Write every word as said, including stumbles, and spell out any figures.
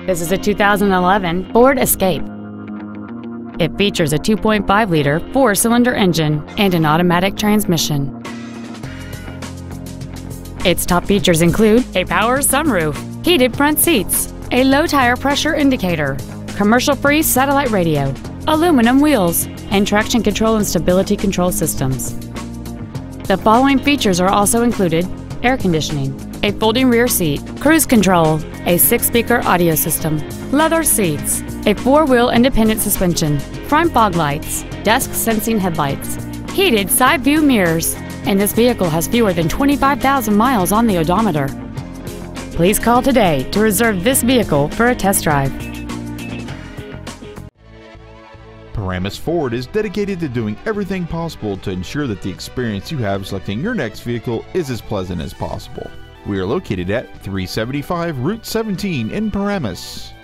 This is a two thousand eleven Ford Escape. It features a two point five liter four-cylinder engine and an automatic transmission. Its top features include a power sunroof, heated front seats, a low tire pressure indicator, commercial-free satellite radio, aluminum wheels, and traction control and stability control systems. The following features are also included: air conditioning, a folding rear seat, cruise control, a six-speaker audio system, leather seats, a four-wheel independent suspension, front fog lights, dusk sensing headlights, heated side view mirrors, and this vehicle has fewer than twenty-five thousand miles on the odometer. Please call today to reserve this vehicle for a test drive. Paramus Ford is dedicated to doing everything possible to ensure that the experience you have selecting your next vehicle is as pleasant as possible. We are located at three seventy-five Route seventeen in Paramus.